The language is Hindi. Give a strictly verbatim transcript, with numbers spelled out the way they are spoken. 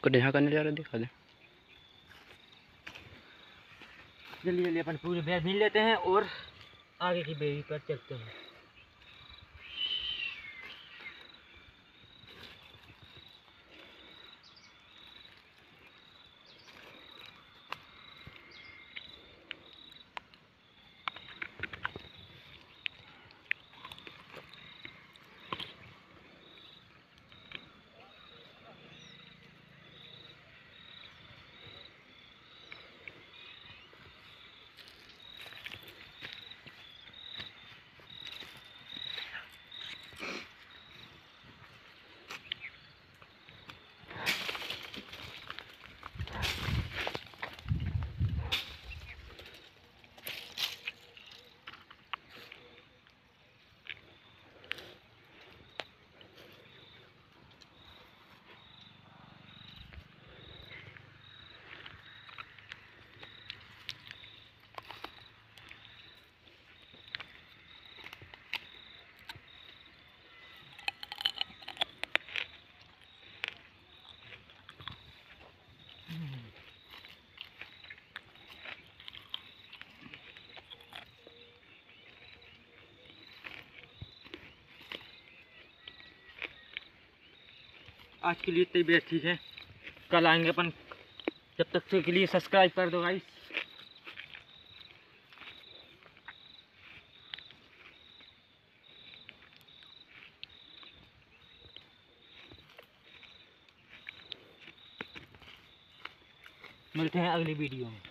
इसको यहाँ करने जा रहा है, दिखा दे। जल्दी जल्दी अपन पूरे बैग मिल लेते हैं और आगे की बेरी पर चलते हैं। आज के लिए इतना ही ठीक है, कल आएंगे अपन। जब तक के लिए सब्सक्राइब कर दो गाइस। मिलते हैं अगली वीडियो में।